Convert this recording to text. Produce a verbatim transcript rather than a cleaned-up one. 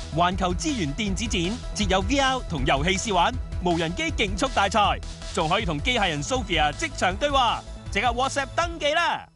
環球資源電子展設有 V R 同遊戲試玩、無人機競速大賽，仲可以同機械人 Sophia 即場對話，即刻 WhatsApp 登記啦！